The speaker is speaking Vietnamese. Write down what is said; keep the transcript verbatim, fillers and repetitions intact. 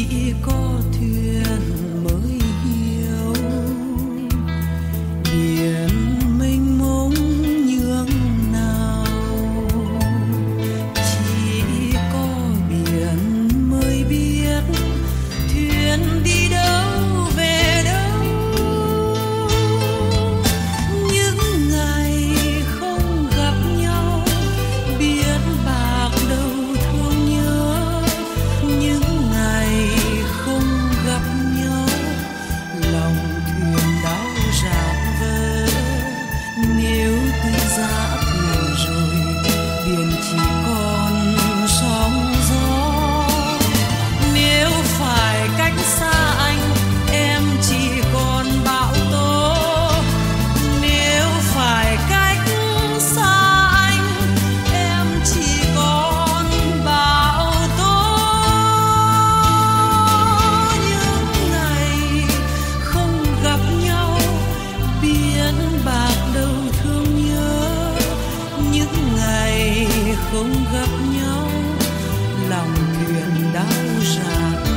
chỉ có thuyền mới hiểu biển mênh mông nhường nào, chỉ có biển mới biết thuyền đi đâu về đâu. Những ngày không gặp nhau biết bạc đâu thương nhớ, những ngày không gặp nhau lòng thuyền đau rạn vỡ. Nếu từ giã thuyền rồi biển chỉ còn sóng gió, nếu phải cách xa anh em chỉ còn bão tố, nếu phải cách xa anh em chỉ còn bão tố. Những ngày không gặp nhau biển bạc đâu thương nhớ, những ngày không gặp nhau lòng thuyền đau rạn